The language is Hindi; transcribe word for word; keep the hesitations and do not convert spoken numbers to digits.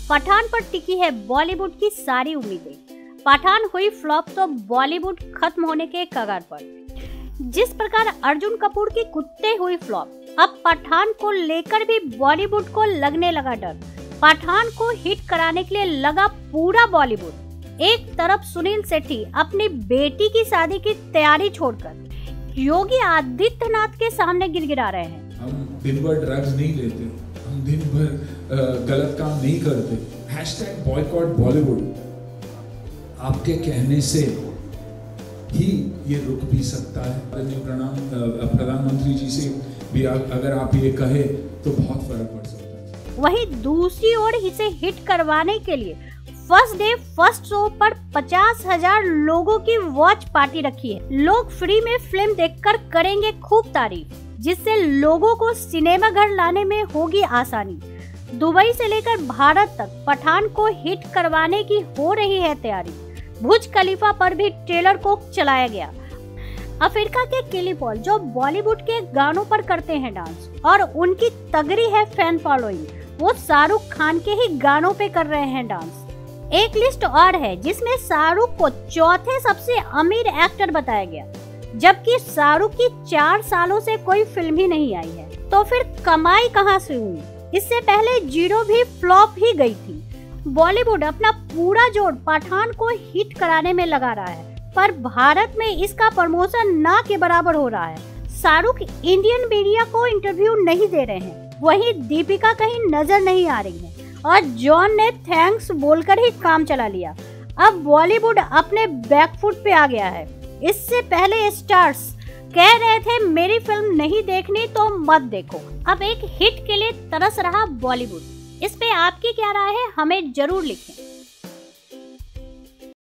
पठान पर टिकी है बॉलीवुड की सारी उम्मीदें। पठान हुई फ्लॉप तो बॉलीवुड खत्म होने के कगार पर। जिस प्रकार अर्जुन कपूर की कुत्ते हुई फ्लॉप, अब पठान को लेकर भी बॉलीवुड को लगने लगा डर। पठान को हिट कराने के लिए लगा पूरा बॉलीवुड। एक तरफ सुनील शेट्टी अपनी बेटी की शादी की तैयारी छोड़कर योगी आदित्यनाथ के सामने गिड़गिड़ा रहे हैं। हम दिन भर ड्रग्स नहीं लेते, हम दिन भर गलत काम नहीं करते। हैशटैग बॉयकॉट बॉलीवुड आपके कहने से ही ये रुक भी सकता है। प्रणाम प्रधानमंत्री जी से भी अगर आप ये कहे तो बहुत फर्क पड़ सकता है। वहीं दूसरी ओर इसे हिट करवाने के लिए फर्स्ट डे फर्स्ट शो पर पचास हजार लोगों की वॉच पार्टी रखी है। लोग फ्री में फिल्म देखकर करेंगे खूब तारीफ, जिससे लोगों को सिनेमा घर लाने में होगी आसानी। दुबई से लेकर भारत तक पठान को हिट करवाने की हो रही है तैयारी। बुर्ज खलीफा पर भी ट्रेलर को चलाया गया। अफ्रीका के केली पॉल जो बॉलीवुड के गानों पर करते हैं डांस और उनकी तगड़ी है फैन फॉलोइंग, वो शाहरुख खान के ही गानों पे कर रहे हैं डांस। एक लिस्ट और है जिसमें शाहरुख को चौथे सबसे अमीर एक्टर बताया गया, जबकि शाहरुख की चार सालों से कोई फिल्म ही नहीं आई है। तो फिर कमाई कहां से हुई? इससे पहले जीरो भी फ्लॉप ही गई थी। बॉलीवुड अपना पूरा जोर पठान को हिट कराने में लगा रहा है, पर भारत में इसका प्रमोशन ना के बराबर हो रहा है। शाहरुख इंडियन मीडिया को इंटरव्यू नहीं दे रहे हैं, वहीं दीपिका कहीं नजर नहीं आ रही है और जॉन ने थैंक्स बोलकर ही काम चला लिया। अब बॉलीवुड अपने बैकफुट पे आ गया है। इससे पहले स्टार्स कह रहे थे मेरी फिल्म नहीं देखनी तो मत देखो। अब एक हिट के लिए तरस रहा बॉलीवुड। इस पे आपकी क्या राय है, हमें जरूर लिखें।